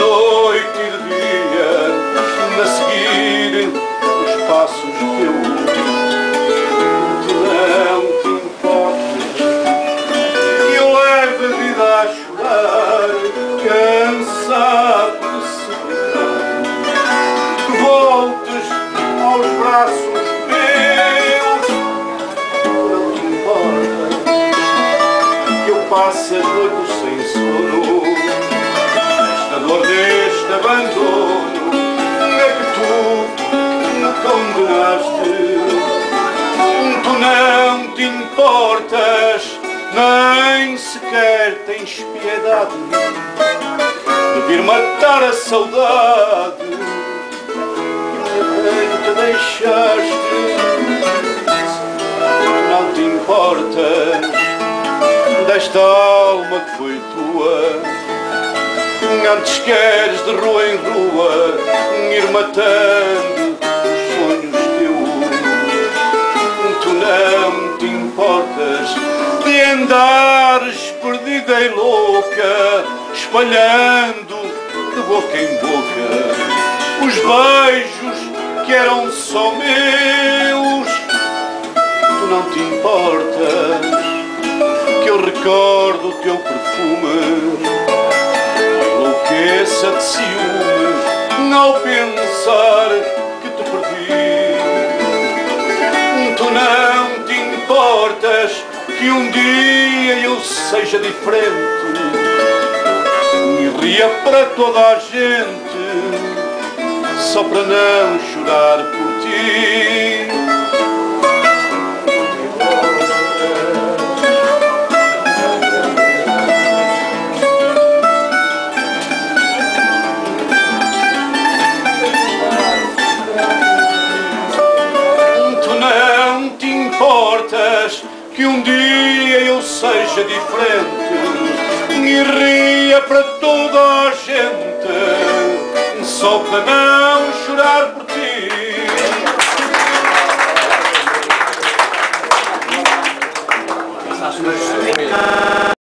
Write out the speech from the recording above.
noite e de dia, a seguir os passos que eu tu não te importas, e eu levo a vida a chorar, cansado de segurar, que voltes aos braços meus, não te importa, que eu passe as noites sem sono, esta dor deste abandono, é que tu me condenaste. Tu não te importas, nem sequer tens piedade de vir matar a saudade que te deixaste. Não te importas desta alma que foi tua, antes queres de rua em rua ir matando os sonhos teus. Tu não te importas de andares perdida e louca, espalhando de boca em boca os beijos que eram só meus. Tu não te importas que eu recordo o teu perfume, enlouqueça de ciúme ao pensar que te perdi. Tu não te importas que um dia eu seja diferente e ria para toda a gente, só para não chorar por ti. Que um dia eu seja diferente e ria para toda a gente, só para não chorar por ti.